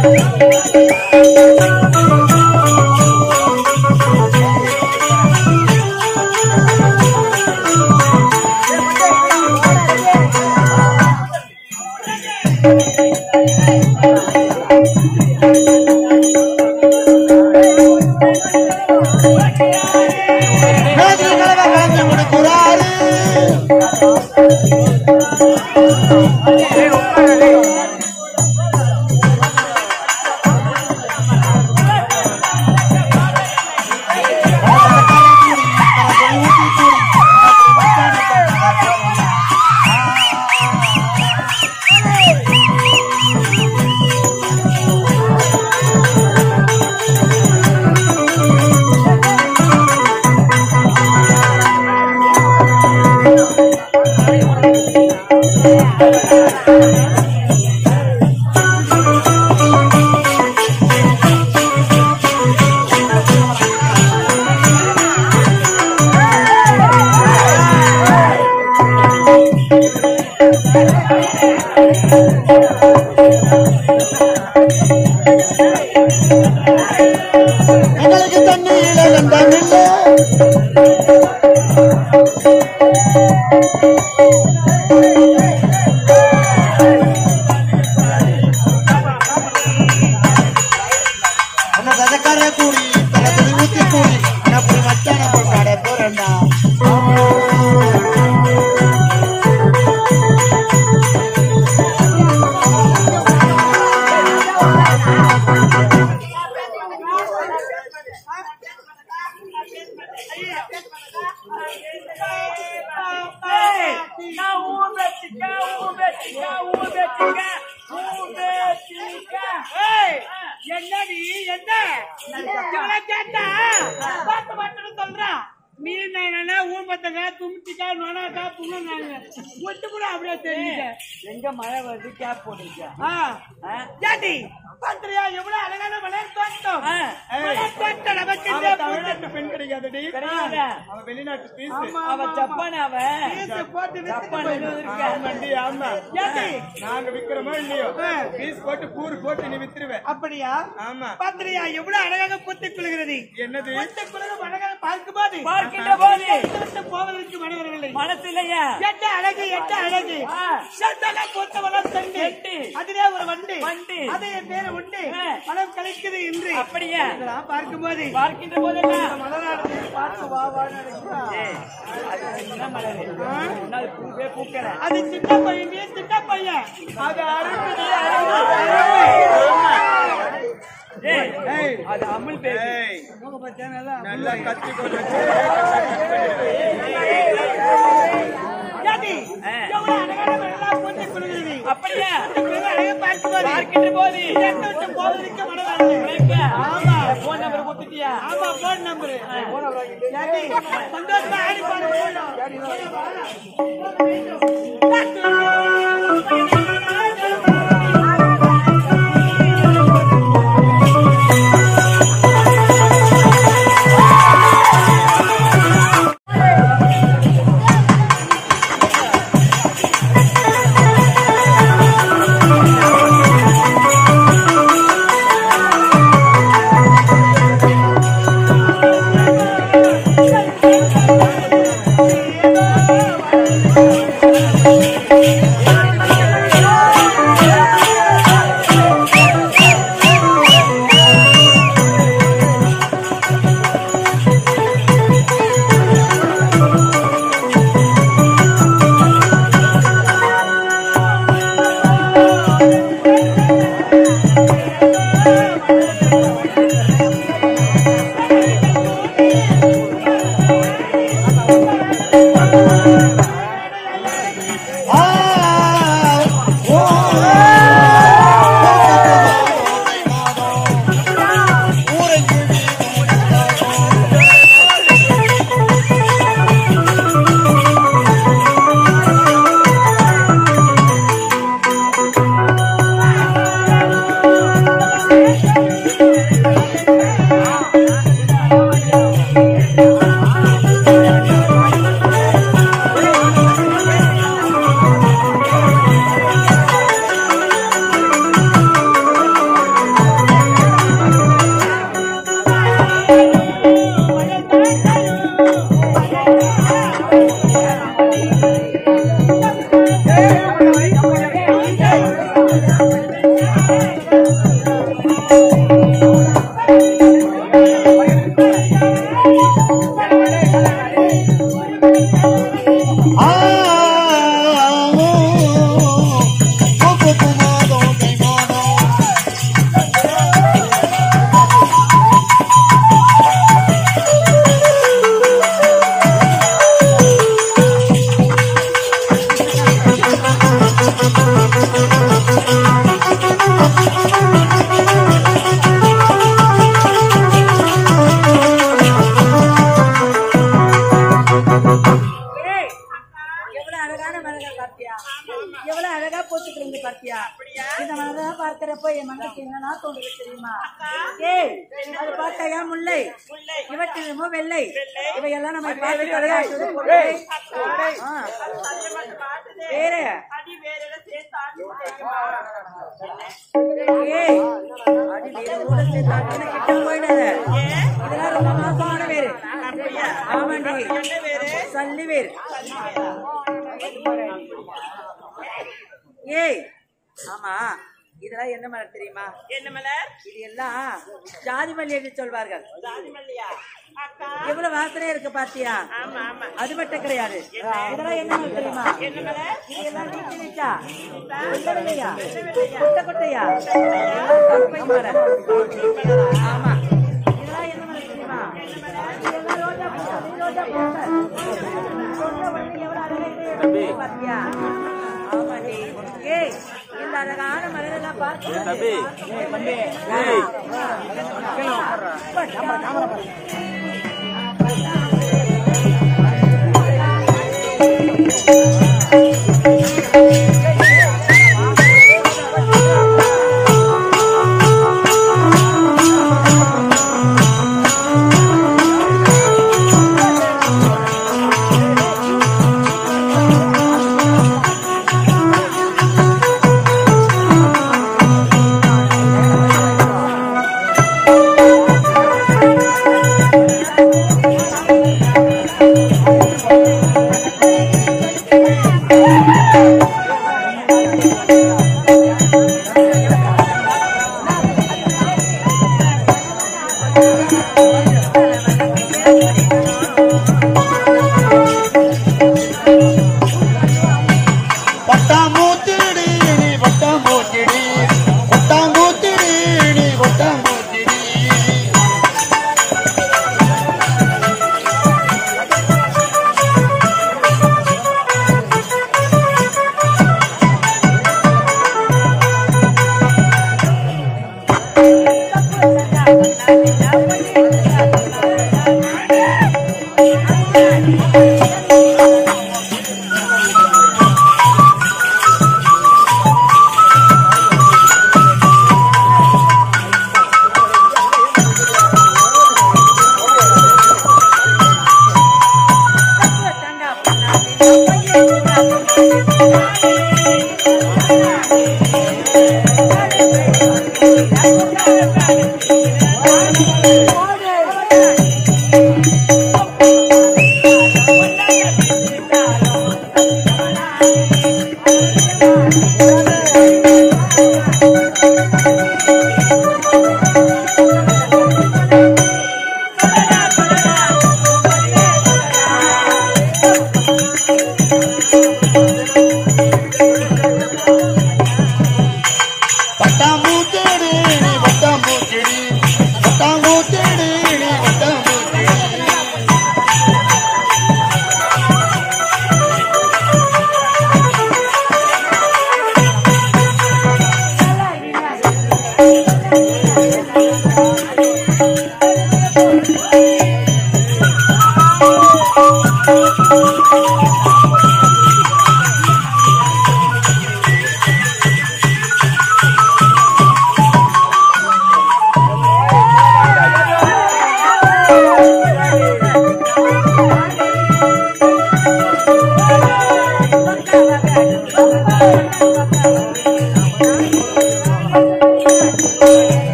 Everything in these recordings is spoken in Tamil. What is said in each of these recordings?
அப்படியா? பத்திரியா எவ்வளவு அழகாக பூத்துக் கொள்கிறது. என்னது அழகாக பார்க்கும்போது போவதற்கு மனதில்லை, மனசு இல்லையா? எட்ட அழகு, எட்ட அழகு, பூத்தவளம் தண்டு, அதிலே ஒரு வண்டு, அதே பேரு உண்டு, மனம் கலைக்குது என்று. அப்படியா? பார்க்கும்போது பார்க்கின்ற போதெல்லாம் மலரானது பார்த்து வா வா அது சின்ன பையன், சின்ன பையன், அது அருமை. அது அமுல் நல்லா கத்துக்கொண்டு அப்படியா? பார்க்கின்ற போது போவதற்கு மனதில்லை. ஆமா, போன் நம்பர் கொடுத்துட்டியா? ஆமா, போன் நம்பர் சந்தோஷமா ஆடி பாருங்க. ஆமா இதெல்லாம் என்ன மலர் தெரியுமா? என்ன மலர் இது? எல்லாம் ஜாதி மல்லி என்று சொல்வார்கள். எவ்வளவு வாசனையா இருக்கு பாத்தியா? அது மட்டும் கிடையாது. இதெல்லாம் என்ன மலர் தெரியுமா? என்ன மலர்? இது எல்லாம் நீச்சா இல்லையா? கொட்டை கொட்டையா? கருப்பை மலர். ஆமா இதெல்லாம் என்ன மலர் தெரியுமா? இதெல்லாம் ரோஜா பூ. ரோஜா பூ எவ்வளவு அழகா பாத்தியா? ஆமாடி. ஏய் இந்த அழகான மலரெல்லாம் பார்த்து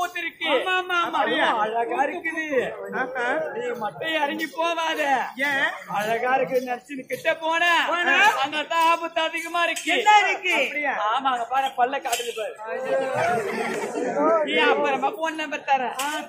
பூத்திருக்கு. அழகா இருக்குது. நீ மட்டும் இறங்கி போவாத. ஏன் அழகா இருக்கு நடிச்சு கிட்ட போன அங்கதான் ஆபத்து அதிகமா இருக்கு. ஆமாங்க பாரு பல்ல காட்டுது பாரு. நீ அப்புறமா போன் நம்பர் தர.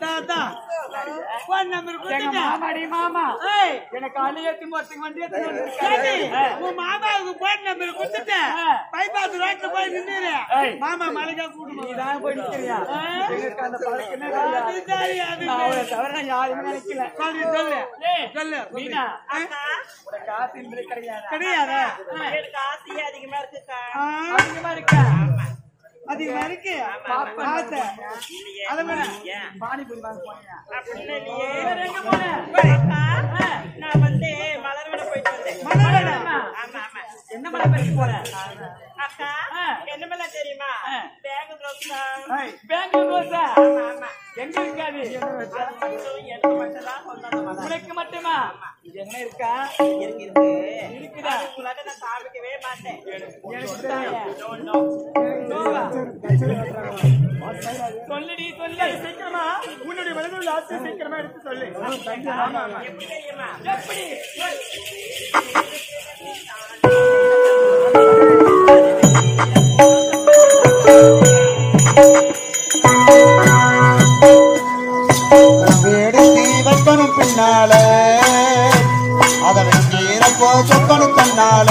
போன் நம்பர் மாமாடி மாமா எனக்கு அழியத்து மொத்தம் வண்டி உன் மாமாவுக்கு போன் நம்பர் கொடுத்துட்டேன். பைபாஸ் ரோட்ல போய் நின்று மாமா மலைக்கா கூட்டு நீதான் போய் நிக்கிறியா? அந்த பழக்கமே தவிர நான் யாருமே நினைக்கல. சொல்லு சொல்லு மீனா காசு கிடையாது. கிடையாது. எனக்கு ஆசையே அதிகமா இருக்குக்கா. அதிகமா இருக்கா? அதிகமா இருக்கு. பானிபூரி வாங்க போனியா? எங்க போனேன்? நான் வந்து மலர்வட போயிட்டு வந்தேன். மலர்வட? ஆமா ஆமா. என்ன மலை பறிக்க போற? அக்கா என்ன மேல தெரியுமா? பேங்க் ரோஸா. பெங்களூர் ரோஸா? ஆமா ஆமா. எங்க இருக்காது? எனக்கு மட்டும் தான் சொந்தம். உனக்கு மட்டுமா? இது என்ன இருக்கா? இருக்குதா? உங்களால நான் சாப்பிடவே மாட்டேன். சொல்லுடி சொல்லு சீக்கிரமா. உன்னுடைய மனதில் லாஸ்ட் சீக்கிரமா எடுத்து சொல்லு. எப்படி தெரியுமா? எப்படி? வைக்கணும் பின்னால அதை வைக்கிறப்போ சொக்கணும் தன்னால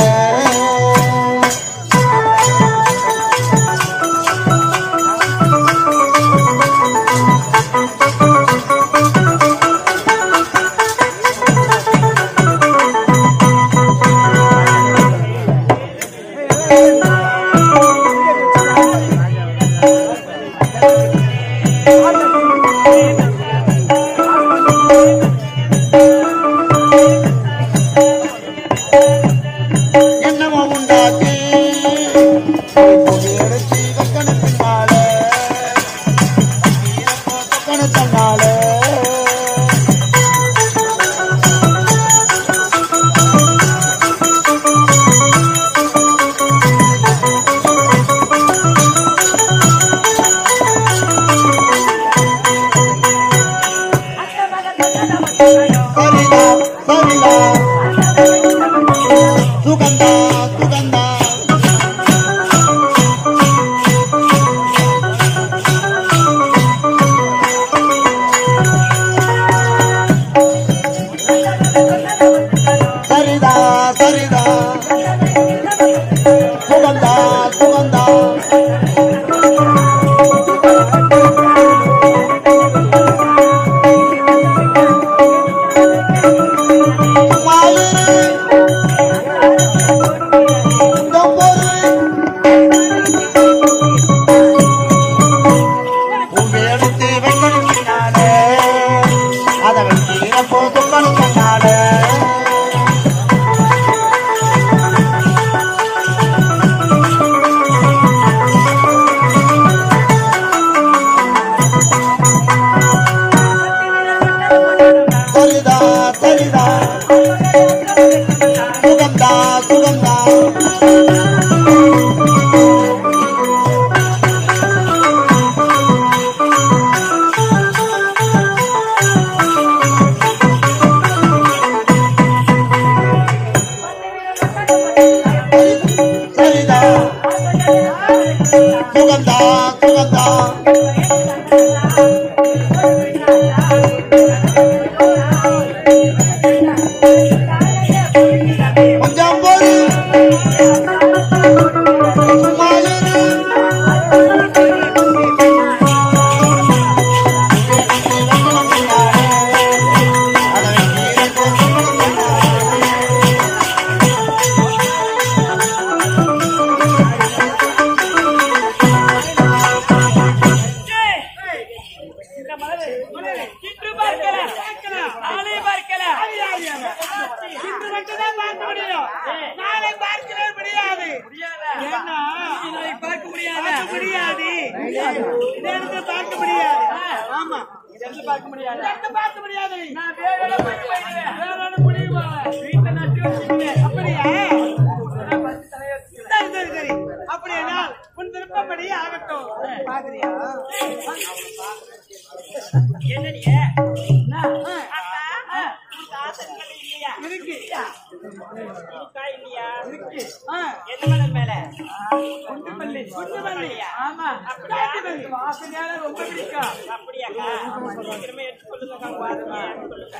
பாக்குறியா என்னடியே இருக்கு இருக்கு என்ன மலர் மேல குண்டுமல்லி ஆமா வாசனையால ரொம்ப பிடிக்கும் அப்படியாக்கா சீக்கிரமே எடுத்து சொல்லுங்க வாசனையா சொல்லுங்க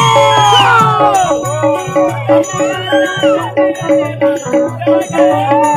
Thank you.